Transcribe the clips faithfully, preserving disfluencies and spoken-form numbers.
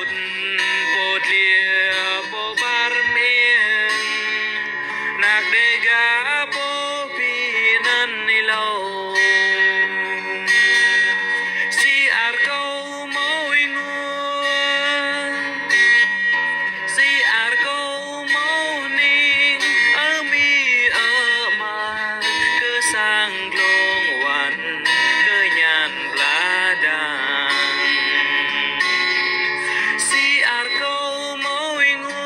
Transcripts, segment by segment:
bột lìa bồ bar miên nạc đề gà bồ bì năn ni lâu si ar câu môi nguồn si ar câu mâu ninh ở mi ở mà cứ sang lôngวันcứ nhàn lá đàn si ar câu môi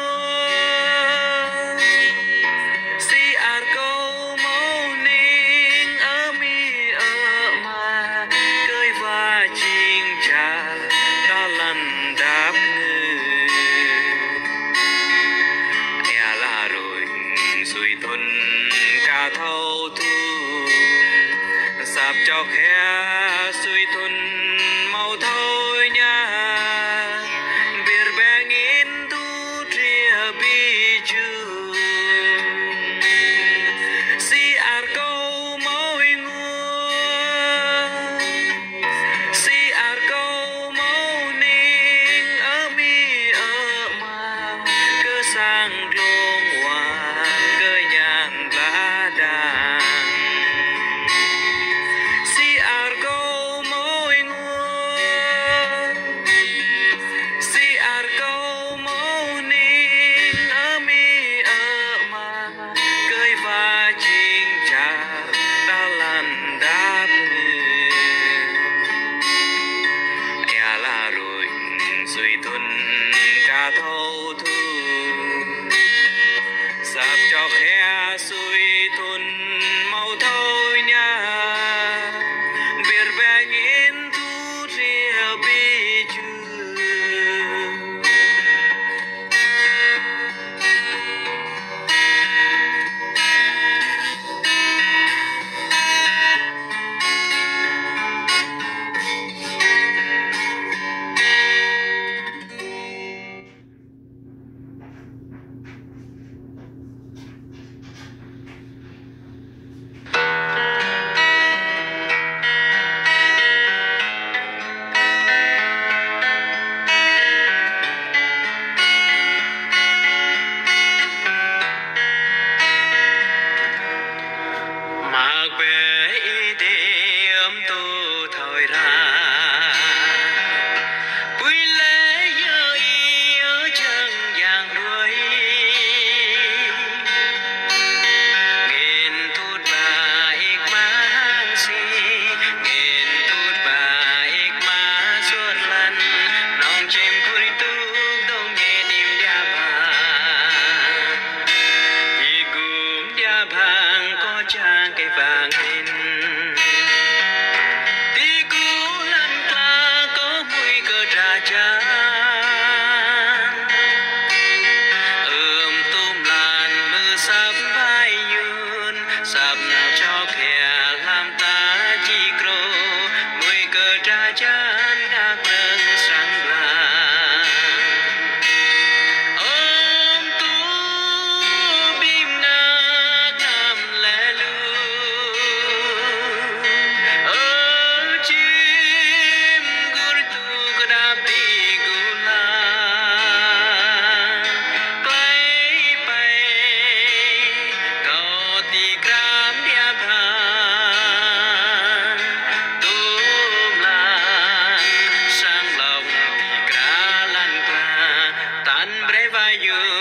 nguồn si ar câu mâu ninh ở mi ở mà cười và chinh trà ta lần đáp ngư e là rồi suy thuần cả thâu thu sạp cho khe suy thuần mau thôi nha biệt bè nghìn tu tria bi chu si ar câu môi nguồn si ar câu mâu ninh ở mi ở mà cứ sang lông hoàn cứ nhàn lá đàn si ar câu môi nguồn si ar câu mâu ninh ở mi ở mà cười và chinh trà ta lần đáp ngư e là rồi suy thuần cả thâu thu sạp cho khe suy thuần mau thôi nha biệt bè nghìn thu ria bi chu mặc về ý điểm tu thời ra quy lễ như ý ở chân vàng đuôi nghìn tút bà ik má hang si nghìn tút bà ik má suốt lần nong chim curi tu đông nhẹ niềm đa bà y gum đa bang có trang cây vàng in tí cú lăn qua có mùi cơ trà chan ươm tôm làn mưa sắp bay nhún sắp cho kẻ làm ta chi cro mùi cơ trà chan đã nâng sang làng ôm tú bim na ngam lẻ lu ở chim gur tu kada pi gula play bay kau ti gram dia than tum lan sang lòng ti kra lan kra tan bre vayu